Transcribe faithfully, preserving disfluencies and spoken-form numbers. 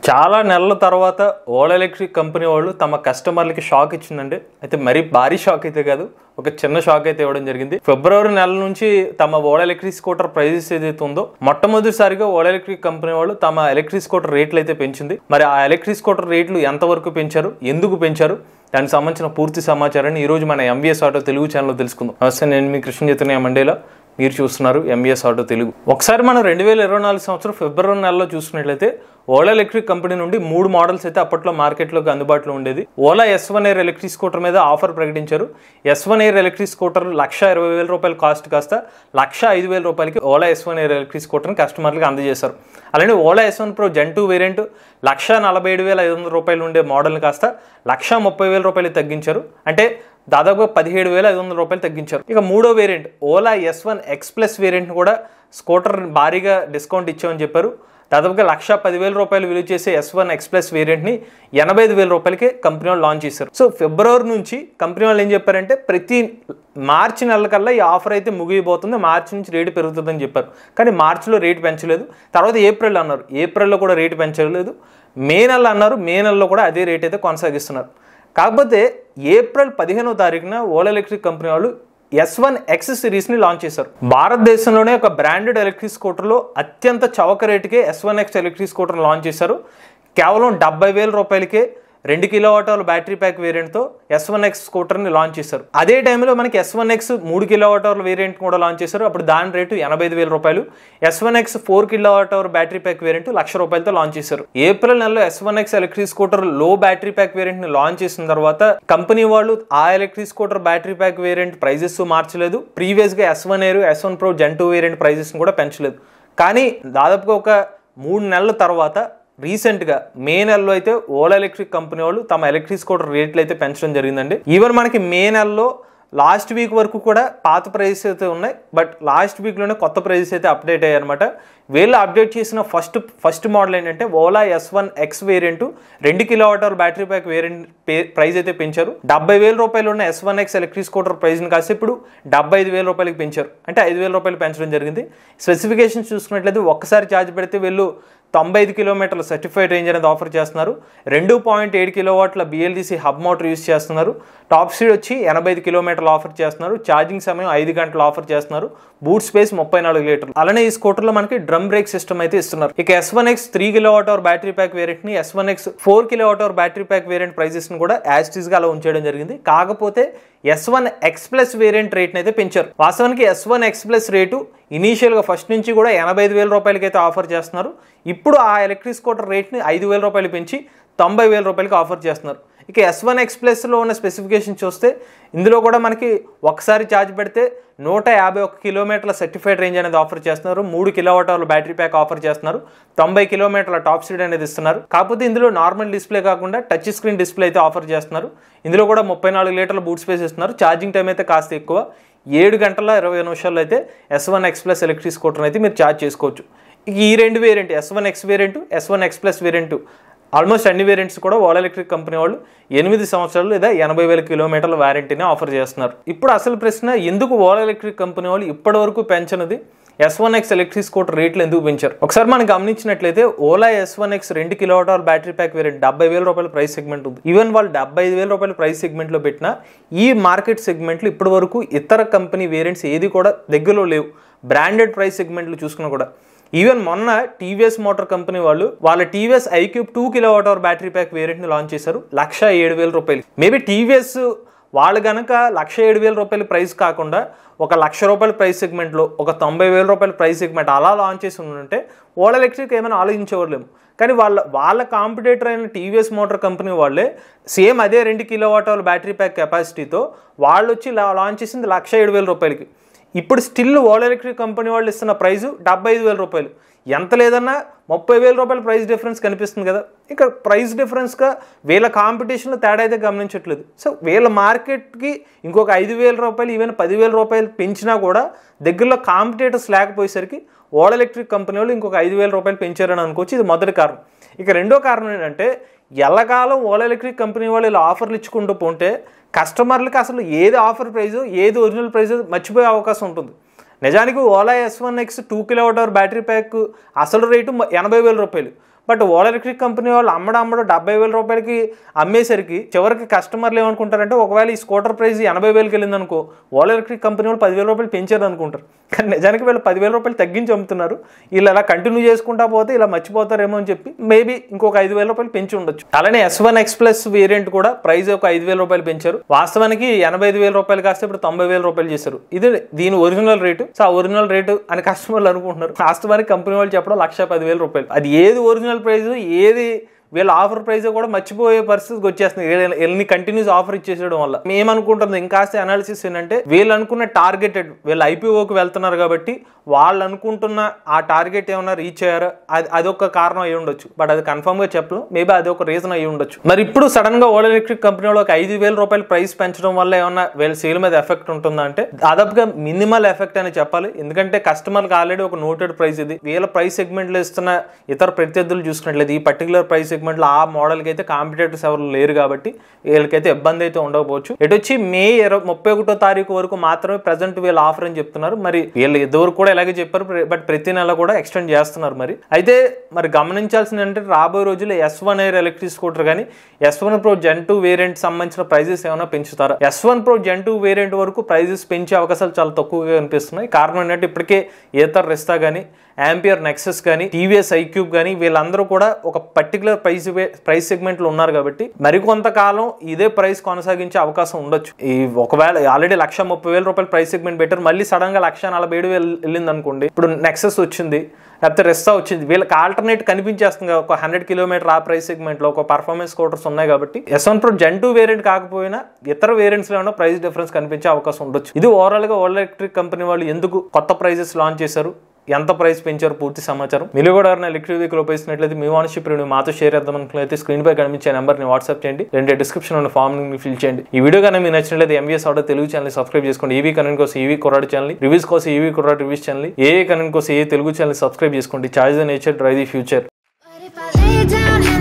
చాలా నెలల తర్వాత ఓలా ఎలక్ట్రిక్ కంపెనీ వాళ్ళు తమ కస్టమర్లకి షాక్ ఇచ్చిందండి. అయితే మరీ భారీ షాక్ అయితే కాదు, ఒక చిన్న షాక్ అయితే ఇవ్వడం జరిగింది. ఫిబ్రవరి నెల నుంచి తమ ఓలా ఎలక్ట్రిక్ స్కూటర్ ప్రైజెస్ ఏదైతే ఉందో మొట్టమొదటిసారిగా ఓలా ఎలక్ట్రిక్ కంపెనీ వాళ్ళు తమ ఎలక్ట్రిక్ స్కూటర్ రేట్లు అయితే పెంచింది. మరి ఆ ఎలక్ట్రిక్ స్కూటర్ రేట్లు ఎంతవరకు పెంచారు, ఎందుకు పెంచారు, దానికి సంబంధించిన పూర్తి సమాచారాన్ని ఈ రోజు మన ఎంవీఎస్ ఆటో తెలుగు ఛానల్లో తెలుసుకుందాం. నమస్తే, నేను మీ కృష్ణ చైతన్య మండేలా, మీరు చూస్తున్నారు ఎంవీఎస్ ఆటో తెలుగు. ఒకసారి మనం రెండు వేల ఇరవై నాలుగు సంవత్సరం ఫిబ్రవరి నెలలో చూసుకున్నట్లయితే ఓలా ఎలక్ట్రిక్ కంపెనీ నుండి మూడు మోడల్స్ అయితే అప్పట్లో మార్కెట్లోకి అందుబాటులో ఉండేది. Ola S one air electric scooter మీద ఆఫర్ ప్రకటించారు. S one air electric scooter lakh ఇరవై వేల రూపాయల కాస్ట్ కాస్త లక్ష ఐదు వేల రూపాయలకి Ola S one air electric స్కూటర్ని కస్టమర్లకు అందజేశారు. అలానే ఓలా ఎస్ వన్ ప్రో జెన్ టూ వేరియంట్ లక్ష నలభై ఏడు వేల ఐదు వందల రూపాయలు ఉండే మోడల్ని కాస్త లక్ష ముప్పై వేల రూపాయలు తగ్గించారు. అంటే దాదాపుగా పదిహేడు వేల ఐదు వందల రూపాయలు తగ్గించారు. ఇక మూడో variant Ola S one X plus variant కూడా స్కూటర్ భారీగా డిస్కౌంట్ ఇచ్చామని చెప్పారు. దాదాపుగా లక్ష పదివేల రూపాయలు విలువ చేసే ఎస్ వన్ ఎక్స్ ప్లస్ వేరియంట్ని ఎనభై ఐదు వేల రూపాయలకి కంపెనీ వాళ్ళు లాంచ్ చేశారు. సో ఫిబ్రవరి నుంచి కంపెనీ వాళ్ళు ఏం చెప్పారంటే ప్రతి మార్చి నెల కల్లా ఈ ఆఫర్ అయితే ముగియబోతుంది, మార్చి నుంచి రేటు పెరుగుతుందని చెప్పారు. కానీ మార్చిలో రేటు పెంచలేదు. తర్వాత ఏప్రిల్ అన్నారు, ఏప్రిల్లో కూడా రేటు పెంచలేదు. మే నెల అన్నారు, మే నెలలో కూడా అదే రేట్ అయితే కొనసాగిస్తున్నారు. కాకపోతే ఏప్రిల్ పదిహేనో తారీఖున ఓలా ఎలక్ట్రిక్ కంపెనీ వాళ్ళు ఎస్ వన్ ఎక్స్ సిరీస్ని లాంచ్ చేశారు. భారతదేశంలోనే ఒక బ్రాండెడ్ ఎలక్ట్రిక్ స్కూటర్లో అత్యంత చౌక రేటుకే S one X electric scooter launch చేశారు. కేవలం డెబ్బై వేల రూపాయలకే రెండు కిలోవాట్ అవర్ బ్యాటరీ ప్యాక్ వేరియంట్తో ఎస్ వన్ ఎక్స్ స్కూటర్ని లాంచ్ చేశారు. అదే టైంలో మనకి ఎస్ వన్ ఎక్స్ మూడు కిలోవాట్ అవర్ వేరియంట్ కూడా లాంచ్ చేశారు. అప్పుడు దాని రేటు ఎనభై ఐదు వేల రూపాయలు. S one X four kilowatt hour battery pack variant lakh రూపాయలతో లాంచ్ చేశారు. ఏప్రిల్ నెలలో S one X electric scooter లో బ్యాటరీ ప్యాక్ వేరియంట్ ని లాంచ్ చేసిన తర్వాత కంపెనీ వాళ్ళు ఆ electric scooter battery pack variant prices మార్చలేదు. ప్రీవియస్ గా S one Air S one pro జెన్ టూ వేరియంట్ ప్రైజెస్ కూడా పెంచలేదు. కానీ దాదాపుగా ఒక మూడు నెలల తర్వాత రీసెంట్గా మే నెలలో అయితే ఓలా ఎలక్ట్రిక్ కంపెనీ వాళ్ళు తమ ఎలక్ట్రిక్ స్కూటర్ రేట్లు అయితే పెంచడం జరిగిందండి. ఈవెన్ మనకి మే నెలలో లాస్ట్ వీక్ వరకు కూడా పాత ప్రైజెస్ అయితే ఉన్నాయి, బట్ లాస్ట్ వీక్లోనే కొత్త ప్రైజెస్ అయితే అప్డేట్ అయ్యాయి అనమాట. వీళ్ళు అప్డేట్ చేసిన ఫస్ట్ ఫస్ట్ మోడల్ ఏంటంటే Ola S one X variant రెండు kilowatt hour battery pack variant price అయితే పెంచారు. డెబ్బై వేల రూపాయలు ఉన్న S one X electric scooter ప్రైస్ని కాసి ఇప్పుడు డెబ్బై ఐదు వేల రూపాయలకి పెంచారు. అంటే ఐదు వేల రూపాయలు పెంచడం జరిగింది. స్పెసిఫికేషన్స్ చూసుకున్నట్లయితే ఒక్కసారి ఛార్జ్ పెడితే వీళ్ళు తొంభై ఐదు కిలోమీటర్ల సర్టిఫైడ్ రేంజ్ అనేది ఆఫర్ చేస్తున్నారు. రెండు పాయింట్ ఏడు కిలోవాట్ల బిఎల్డిసి హబ్ మోటార్ యూస్ చేస్తున్నారు. టాప్ స్పీడ్ వచ్చి ఎనభై ఐదు కిలోమీటర్లు ఆఫర్ చేస్తున్నారు. ఛార్జింగ్ సమయం ఐదు గంటలు ఆఫర్ చేస్తున్నారు. బూట్ స్పేస్ ముప్పై నాలుగు లీటర్లు. అలానే ఈ స్కూటర్లో మనకి డ్రమ్ బ్రేక్ సిస్టమ్ అయితే ఇస్తున్నారు. ఇక S one X three kilowatt hour battery pack variant ని S one X four kilowatt hour battery pack variant prices ని కూడా యాజ్ ఇట్ ఈస్ గా అలా ఉంచేయడం జరిగింది. కాకపోతే S one X plus variant రేట్ని అయితే పెంచారు. వాస్తవానికి S one X plus rate ఇనీషియల్గా ఫస్ట్ నుంచి కూడా ఎనభై ఐదు వేల రూపాయలకి అయితే ఆఫర్ చేస్తున్నారు. ఇప్పుడు ఆ ఎలక్ట్రిక్ స్కూటర్ రేట్ని ఐదు వేల రూపాయలు పెంచి తొంభై వేల రూపాయలకి ఆఫర్ చేస్తున్నారు. ఇక ఎస్ వన్ ఎక్స్ ప్లస్లో ఉన్న స్పెసిఫికేషన్ చూస్తే ఇందులో కూడా మనకి ఒకసారి ఛార్జ్ పెడితే నూట యాభై ఒక్క కిలోమీటర్ల సర్టిఫైడ్ రేంజ్ అనేది ఆఫర్ చేస్తున్నారు. మూడు kilowatt hour battery pack offer చేస్తున్నారు. తొంభై కిలోమీటర్ల టాప్ స్పీడ్ అనేది ఇస్తున్నారు. కాకపోతే ఇందులో నార్మల్ డిస్ప్లే కాకుండా టచ్ స్క్రీన్ డిస్ప్లే అయితే ఆఫర్ చేస్తున్నారు. ఇందులో కూడా ముప్పై నాలుగు లీటర్ల బూట్ స్పేస్ ఇస్తున్నారు. ఛార్జింగ్ టైం అయితే కాస్త ఎక్కువ, ఏడు గంటల ఇరవై నిమిషాల్లో అయితే S one X plus electric scooter అయితే మీరు ఛార్జ్ చేసుకోవచ్చు. ఈ రెండు variant S one X variant S one X plus variant almost అన్ని వేరియంట్స్ కూడా ఓలా ఎలక్ట్రిక్ కంపెనీ వాళ్ళు ఎనిమిది సంవత్సరాలు లేదా ఎనభై వేల కిలోమీటర్ల వారంటీని ఆఫర్ చేస్తున్నారు. ఇప్పుడు అసలు ప్రశ్న, ఎందుకు ఓలా ఎలక్ట్రిక్ కంపెనీ వాళ్ళు ఇప్పటి వరకు పెంచినది S one X electric scooter రేట్లు ఎందుకు పెంచారు? ఒకసారి మనం గమనించినట్లయితే ఓలా ఎస్ వన్ ఎక్స్ రెండు kilowatt hour battery pack variant డెబ్బై వేల రూపాయల ప్రైస్ సెగ్మెంట్ ఉంది. ఈవెన్ వాళ్ళు డెబ్బై ఐదు వేల రూపాయల ప్రైస్ సెగ్మెంట్లో పెట్టిన ఈ మార్కెట్ సెగ్మెంట్లు ఇప్పటి వరకు ఇతర కంపెనీ వేరియంట్స్ ఏది కూడా దగ్గరలో లేవు. బ్రాండెడ్ ప్రైస్ సెగ్మెంట్లు చూసుకున్నా కూడా ఈవెన్ మొన్న టీవీఎస్ మోటార్ కంపెనీ వాళ్ళు వాళ్ళ TVS iQube two kilowatt hour battery pack వేరియంట్ని లాంచ్ చేశారు లక్ష ఏడు వేల రూపాయలు. మేబీ టీవీఎస్ వాళ్ళు కనుక లక్ష ఏడు వేల రూపాయల ప్రైస్ కాకుండా ఒక లక్ష రూపాయల ప్రైస్ సెగ్మెంట్లో ఒక తొంభై వేల రూపాయల ప్రైస్ సెగ్మెంట్ అలా లాంచ్ చేసి ఉంటే ఓలా ఎలక్ట్రిక్ ఏమైనా ఆలోచించేవాళ్ళేమో. కానీ వాళ్ళ వాళ్ళ కాంపిటేటర్ అయిన టీవీఎస్ మోటార్ కంపెనీ వాళ్ళే సేమ్ అదే రెండు కిలోవాట్ అవర్ బ్యాటరీ ప్యాక్ కెపాసిటీతో వాళ్ళు వచ్చి లాంచ్ చేసింది లక్ష ఏడు వేల రూపాయలకి. ఇప్పుడు స్టిల్ ఓలా ఎలక్ట్రిక్ కంపెనీ వాళ్ళు ఇస్తున్న ప్రైజు డెబ్బై ఐదు వేల రూపాయలు. ఎంత లేదన్నా ముప్పై వేల రూపాయల ప్రైస్ డిఫరెన్స్ కనిపిస్తుంది కదా. ఇక ప్రైస్ డిఫరెన్స్గా వీళ్ళ కాంపిటీషన్లో తేడా అయితే గమనించట్లేదు. సో వీళ్ళ మార్కెట్కి ఇంకొక ఐదు వేల రూపాయలు ఈవెన్ పదివేల రూపాయలు పెంచినా కూడా దగ్గరలో కాంపిటేటర్స్ లేకపోయేసరికి ఓలా ఎలక్ట్రిక్ కంపెనీ వాళ్ళు ఇంకొక ఐదు వేల రూపాయలు పెంచారని అనుకోవచ్చు. ఇది మొదటి కారణం. ఇక రెండో కారణం ఏంటంటే ఎల్లకాలం ఓలా ఎలక్ట్రిక్ కంపెనీ వాళ్ళు ఇలా ఆఫర్లు ఇచ్చుకుంటూ పోతే కస్టమర్లకి అసలు ఏది ఆఫర్ ప్రైజు ఏది ఒరిజినల్ ప్రైజు మర్చిపోయే అవకాశం ఉంటుంది. నిజానికి Ola S one X two kilowatt hour battery pack అసలు రేటు ఎనభై వేల రూపాయలు. బట్ ఓలా ఎలక్ట్రిక్ కంపెనీ వాళ్ళు అమ్మడం అమ్మడం డెబ్బై వేల రూపాయలకి అమ్మేసరికి చివరికి కస్టమర్లు ఏమనుకుంటారంటే ఒకవేళ ఈ స్కూటర్ ప్రైస్ ఎనభై వేలకి వెళ్ళింది అనుకో ఓలా ఎలక్ట్రిక్ కంపెనీ వాళ్ళు పదివేల రూపాయలు పెంచారు అనుకుంటారు. కానీ నిజానికి వీళ్ళు పదివేల రూపాయలు తగ్గించి అమ్ముతున్నారు. వీళ్ళు అలా కంటిన్యూ చేసుకుంటా పోతే ఇలా మర్చిపోతారేమో అని చెప్పి మేబీ ఇంకొక ఐదు వేల రూపాయలు పెంచి ఉండొచ్చు. అలానే S one X plus variant కూడా ప్రైస్ ఒక ఐదు వేల రూపాయలు పెంచారు. వాస్తవానికి ఎనభై ఐదు వేల రూపాయలు కాస్తే ఇప్పుడు తొంభై వేల రూపాయలు చేశారు. ఇది దీని ఒరిజినల్ రేటు. సో ఆ ఒరిజినల్ రేటు అని కస్టమర్లు అనుకుంటున్నారు. వాస్తవానికి కంపెనీ వాళ్ళు చెప్పడం లక్ష పదివేల రూపాయలు. అది ఏది ఒరిజినల్ ప్రైస్ ఏది వీళ్ళ ఆఫర్ ప్రైస్ కూడా మర్చిపోయే పరిస్థితికి వచ్చేస్తుంది వీళ్ళని కంటిన్యూస్ ఆఫర్ ఇచ్చేసేయడం వల్ల. మేమనుకుంటుంది ఇంకాస్త అనాలిసిస్ ఏంటంటే వీళ్ళు అనుకున్న టార్గెటెడ్ వీళ్ళు ఐపీఓకి వెళ్తున్నారు కాబట్టి వాళ్ళు అనుకుంటున్న ఆ టార్గెట్ ఏమన్నా రీచ్ అయ్యారో అది అదొక కారణం అయి ఉండొచ్చు. బట్ అది కన్ఫర్మ్ గా చెప్పలేం. మేబీ అది ఒక రీజన్ అయి ఉండొచ్చు. మరి ఇప్పుడు సడన్ గా ఓలా ఎలక్ట్రిక్ కంపెనీ ఒక ఐదు వేల రూపాయలు ప్రైస్ పెంచడం వల్ల ఏమన్నా వీళ్ళ సేల్ మీద ఎఫెక్ట్ ఉంటుందా అంటే దాదాపుగా మినిమల్ ఎఫెక్ట్ అని చెప్పాలి. ఎందుకంటే కస్టమర్కి ఆల్రెడీ ఒక నోటెడ్ ప్రైస్ ఇది. వీళ్ళ ప్రైస్ సెగ్మెంట్ లో ఇస్తున్న ఇతర ప్రత్యర్థులు చూసుకున్నట్లేదు ఈ పర్టికులర్ ప్రైస్ సెగ్మెంట్ లో ఆ మోడల్ కి అయితే కాంపిటేటర్స్ ఎవరు లేరు కాబట్టి వీళ్ళకైతే ఇబ్బంది అయితే ఉండకపోవచ్చు. ఎటు వచ్చి మే ఇరవై ముప్పై ఒకటో తారీఖు వరకు మాత్రమే ప్రజెంట్ వీళ్ళ ఆఫర్ అని చెప్తున్నారు. మరి వీళ్ళు ఇదివరకు కూడా ఇలాగే చెప్పారు. బట్ ప్రతి నెల కూడా ఎక్స్టెండ్ చేస్తున్నారు. మరి అయితే మరి గమనించాల్సింది అంటే రాబోయే రోజుల్లో S one air electric scooter కానీ ఎస్ వన్ ప్రో జెన్ టూ వేరియంట్ సంబంధించిన ప్రైజెస్ ఏమైనా పెంచుతారా? ఎస్ వన్ ప్రో జెన్ టూ వేరియంట్ వరకు ప్రైజెస్ పెంచే అవకాశాలు చాలా తక్కువగా కనిపిస్తున్నాయి. కారణం ఏంటంటే ఇప్పటికే ఏతర్ రిస్తా కానీ ఆంపియర్ నెక్సస్ కానీ టీవీఎస్ ఐక్యూబ్ కానీ వీళ్ళందరూ కూడా ఒక పర్టికులర్ ప్రైస్ ప్రైస్ సెగ్మెంట్ లో ఉన్నారు కాబట్టి మరికొంతకాలం ఇదే ప్రైస్ కొనసాగించే అవకాశం ఉండొచ్చు. ఈ ఒకవేళ ఆల్రెడీ లక్ష ముప్పై వేల రూపాయలు ప్రైస్ సెగ్మెంట్ పెట్టారు. మళ్ళీ సడన్ గా లక్ష నలభై ఏడు వేలు వెళ్ళింది అనుకోండి. ఇప్పుడు నెక్సస్ వచ్చింది లేకపోతే రెస్తా వచ్చింది. వీళ్ళకి ఆల్టర్నేట్ కనిపించేస్తుంది ఒక హండ్రెడ్ కిలోమీటర్ ఆ ప్రైస్ సెగ్మెంట్ లో ఒక పర్ఫార్మెన్స్ స్కూటర్స్ ఉన్నాయి కాబట్టి ఎస్ వన్ ప్రో జెన్ టూ వేరియంట్ కాకపోయినా ఇతర వేరియంట్స్ లో ప్రైస్ డిఫరెన్స్ కనిపించే అవకాశం ఉండొచ్చు. ఇది ఓవరాల్ గా ఓలా ఎలక్ట్రిక్ కంపెనీ వాళ్ళు ఎందుకు కొత్త ప్రైజెస్ లాంచ్ చేశారు, ఎంత ప్రైస్ పెంచారు పూర్తి సమాచారం. మీరు కూడా ఎవరైనా ఎలక్ట్రిక్ వెహికల్ ఉపయోగిస్తున్నట్లయితే మీ ఓనర్షిప్ రివ్యూ మాతో షేర్ చేద్దాం అనుకున్నట్లయితే స్క్రీన్ పై కనిపించే నెంబర్ ని వాట్సాప్ చేయండి. రెండు డిస్క్రిప్షన్ ఉన్న ఫామ్ ని ఫిల్ చేయండి. ఈ వీడియో కానీ మీకు నచ్చినట్లయితే MVS auto Telugu channel subscribe చేసుకోండి. ఈవీ కనెక్ట్ కోసం ఈవీ కుర్రాడు ఛానల్, రివ్యూస్ కోసం ఈవీ కుర్రాడు రివ్యూస్ ఛానల్, ఏ కనెక్ట్ కోసం ఏ తెలుగు ఛానల్ సబ్స్క్రైబ్ చేసుకోండి. Charge the nature drive the future.